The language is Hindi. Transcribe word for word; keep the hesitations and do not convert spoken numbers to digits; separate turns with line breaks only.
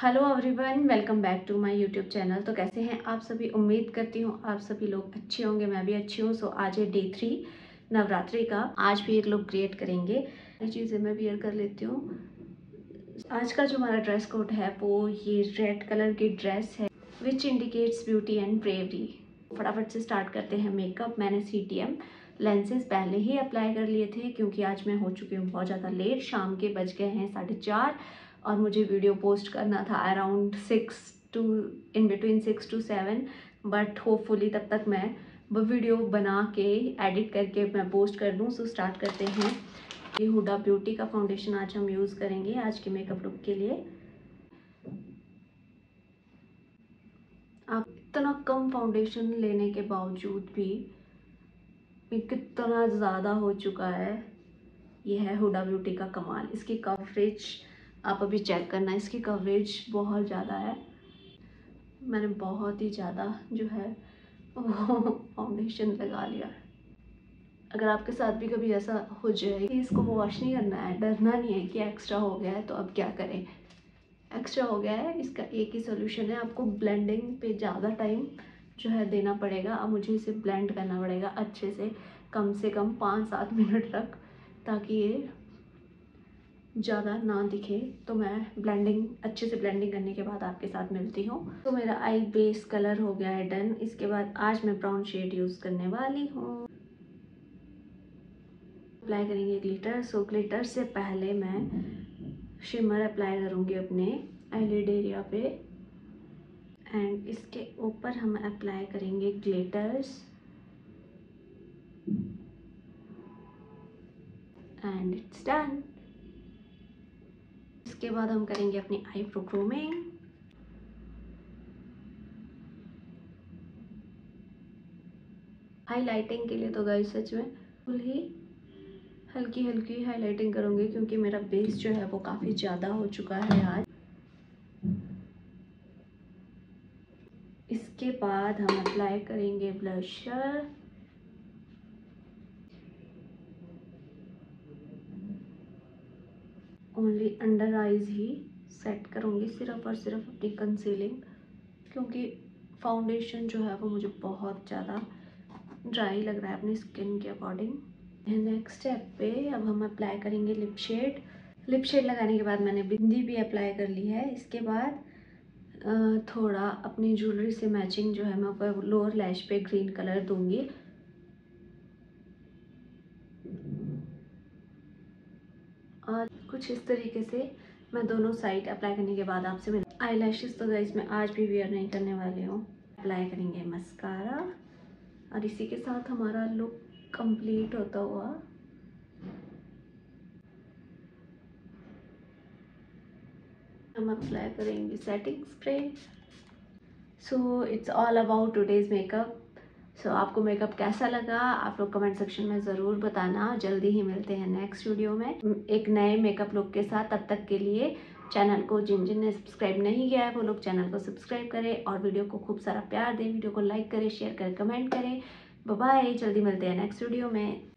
Hello everyone, welcome back to my YouTube channel. तो कैसे हैं आप सभी? उम्मीद करती हूँ आप सभी लोग अच्छे होंगे, मैं भी अच्छी हूँ। सो आज है डे थ्री नवरात्रि का। आज भी एक लुक क्रिएट करेंगे। ये चीज़ें मैं वियर कर लेती हूँ। आज का जो हमारा ड्रेस कोड है वो ये रेड कलर की ड्रेस है which indicates beauty and bravery. फटाफट से स्टार्ट करते हैं मेकअप। मैंने सी टी एम लेंसेज पहले ही अप्लाई कर लिए थे क्योंकि आज मैं हो चुकी हूँ बहुत ज़्यादा लेट। शाम के बज गए हैं साढ़े चार और मुझे वीडियो पोस्ट करना था around six to in between six to seven, but hopefully तब तक मैं वो वीडियो बना के एडिट करके मैं पोस्ट कर दूँ। सो स्टार्ट करते हैं। ये हुडा ब्यूटी का फाउंडेशन आज हम यूज़ करेंगे आज के मेकअप लुक के लिए। आप इतना कम फाउंडेशन लेने के बावजूद भी ये कितना ज़्यादा हो चुका है। ये है हुडा ब्यूटी का कमाल। इसकी कवरेज आप अभी चेक करना, इसकी कवरेज बहुत ज़्यादा है। मैंने बहुत ही ज़्यादा जो है वो फाउंडेशन लगा लिया। अगर आपके साथ भी कभी ऐसा हो जाए कि इसको वॉश नहीं करना है, डरना नहीं है कि एक्स्ट्रा हो गया है, तो अब क्या करें। एक्स्ट्रा हो गया है, इसका एक ही सोल्यूशन है, आपको ब्लेंडिंग पे ज़्यादा टाइम जो है देना पड़ेगा। अब मुझे इसे ब्लेंड करना पड़ेगा अच्छे से, कम से कम पाँच सात मिनट तक, ताकि ये ज़्यादा ना दिखे। तो मैं ब्लेंडिंग अच्छे से ब्लेंडिंग करने के बाद आपके साथ मिलती हूँ। तो मेरा आई बेस कलर हो गया है डन। इसके बाद आज मैं ब्राउन शेड यूज़ करने वाली हूँ। अप्लाई करेंगे ग्लिटर। सो ग्लिटर से पहले मैं शिमर अप्लाई करूँगी अपने आईलिड एरिया पे एंड इसके ऊपर हम अप्लाई करेंगे ग्लिटर्स एंड इट्स डन। इसके बाद हम करेंगे अपनी आईब्रो ग्रूमिंग। हाईलाइटिंग के लिए तो गाइस सच में फुल ही हल्की हल्की हाईलाइटिंग करूँगी क्योंकि मेरा बेस जो है वो काफ़ी ज़्यादा हो चुका है आज। इसके बाद हम अप्लाई करेंगे ब्लशर। ओनली अंडर आइज ही सेट करूँगी सिर्फ और सिर्फ अपनी कंसीलिंग, क्योंकि फाउंडेशन जो है वो मुझे बहुत ज़्यादा ड्राई लग रहा है अपनी स्किन के अकॉर्डिंग। नेक्स्ट स्टेप पे अब हम अप्लाई करेंगे लिप शेड। लिप शेड लगाने के बाद मैंने बिंदी भी अप्लाई कर ली है। इसके बाद थोड़ा अपनी ज्वेलरी से मैचिंग जो है मैं ऊपर लोअर लैश पे ग्रीन कलर दूंगी। और कुछ इस तरीके से मैं दोनों साइड अप्लाई करने के बाद आपसे मिल आई लैशेज़ तो गाइस मैं आज भी वेयर नहीं करने वाली हूँ। अप्लाई करेंगे मस्कारा और इसी के साथ हमारा लुक कंप्लीट होता हुआ। हम अप्लाई करेंगे setting spray. So it's all about today's makeup. So आपको मेकअप कैसा लगा आप लोग कमेंट सेक्शन में ज़रूर बताना। जल्दी ही मिलते हैं नेक्स्ट वीडियो में एक नए मेकअप लुक के साथ। तब तक के लिए चैनल को जिन जिन ने सब्सक्राइब नहीं किया है वो लोग चैनल को सब्सक्राइब करें और वीडियो को खूब सारा प्यार दें। वीडियो को लाइक करें, शेयर करें, कमेंट करें। बाय बाय, जल्दी मिलते हैं नेक्स्ट वीडियो में।